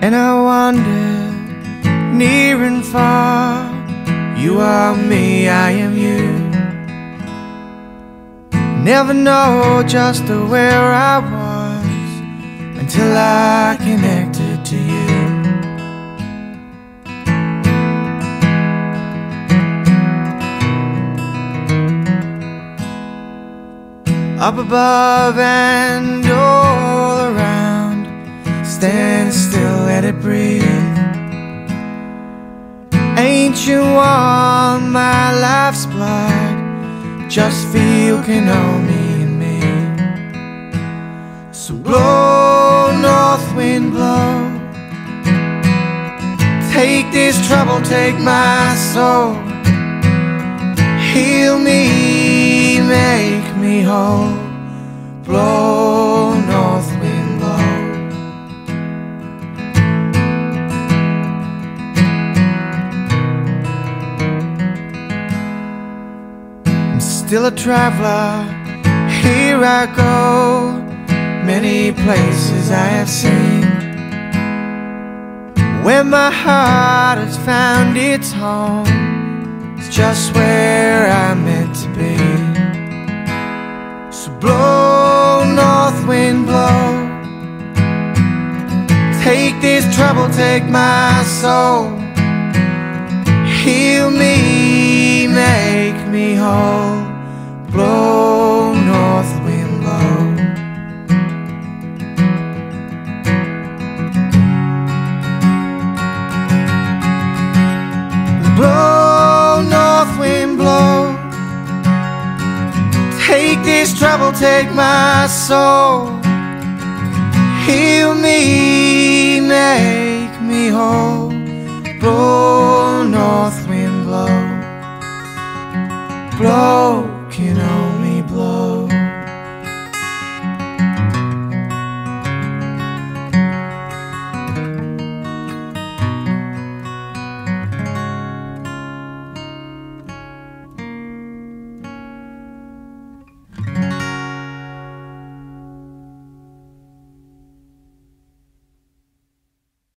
And I wander near and far. You are me, I am you. Never know just where I was until I connected to you. Up above and all around, stand still, let it breathe. Ain't you warm, my life's blood? Just feel Konomie in me. So blow, north wind, blow. Take this trouble, take my soul. Heal me, make me whole. Blow, north wind, blow. I'm still a traveler, here I go. Many places I have seen, where my heart has found its home. It's just where I'm meant to be. So blow, north wind, blow. Take this trouble, take my soul. Heal me, make me whole. Blow, north wind, blow. Blow, north wind, blow. Take this trouble, take my soul. Heal me, make me whole. Blow, north wind, blow. Blow,